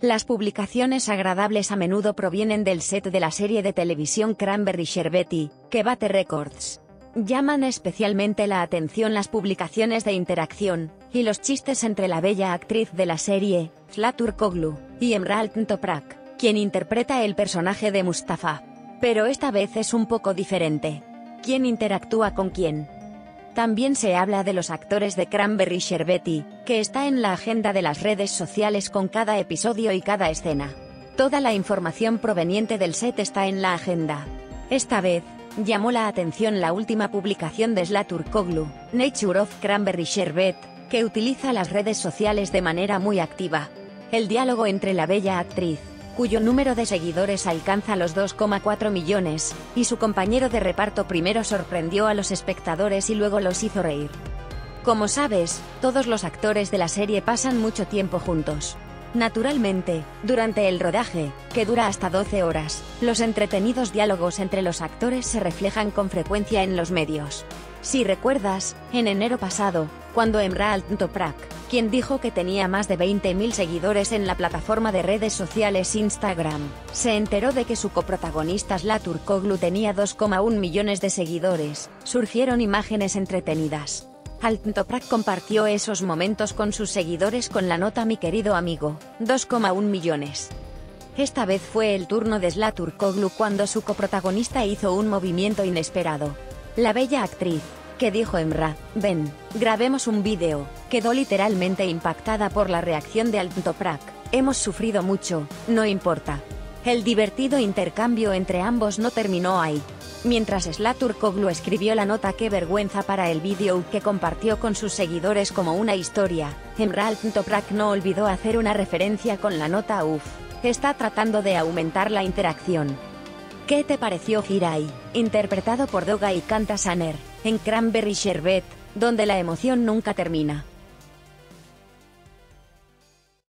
Las publicaciones agradables a menudo provienen del set de la serie de televisión Cranberry Sherbet, que bate récords. Llaman especialmente la atención las publicaciones de interacción, y los chistes entre la bella actriz de la serie, Sıla Türkoğlu, y Emre Altıntoprak, quien interpreta el personaje de Mustafa. Pero esta vez es un poco diferente. ¿Quién interactúa con quién? También se habla de los actores de Cranberry Sherbet, que está en la agenda de las redes sociales con cada episodio y cada escena. Toda la información proveniente del set está en la agenda. Esta vez, llamó la atención la última publicación de Sıla Türkoğlu, Nature of Cranberry Sherbet, que utiliza las redes sociales de manera muy activa. El diálogo entre la bella actriz, cuyo número de seguidores alcanza los 2,4 millones, y su compañero de reparto primero sorprendió a los espectadores y luego los hizo reír. Como sabes, todos los actores de la serie pasan mucho tiempo juntos. Naturalmente, durante el rodaje, que dura hasta 12 horas, los entretenidos diálogos entre los actores se reflejan con frecuencia en los medios. Si recuerdas, en enero pasado, cuando Emre Altıntoprak, quien dijo que tenía más de 20.000 seguidores en la plataforma de redes sociales Instagram, se enteró de que su coprotagonista Sıla Türkoğlu tenía 2,1 millones de seguidores, surgieron imágenes entretenidas. Altıntoprak compartió esos momentos con sus seguidores con la nota "Mi querido amigo, 2,1 millones". Esta vez fue el turno de Sıla Türkoğlu cuando su coprotagonista hizo un movimiento inesperado. La bella actriz, que dijo Emre, "Ven, grabemos un vídeo", quedó literalmente impactada por la reacción de Altıntoprak. "Hemos sufrido mucho, no importa". El divertido intercambio entre ambos no terminó ahí. Mientras Sıla Türkoğlu escribió la nota "Qué vergüenza" para el vídeo que compartió con sus seguidores como una historia, Emre Altıntoprak no olvidó hacer una referencia con la nota "Uf, está tratando de aumentar la interacción". ¿Qué te pareció Giray, interpretado por Doga y Kanta Saner, en Cranberry Sherbet, donde la emoción nunca termina?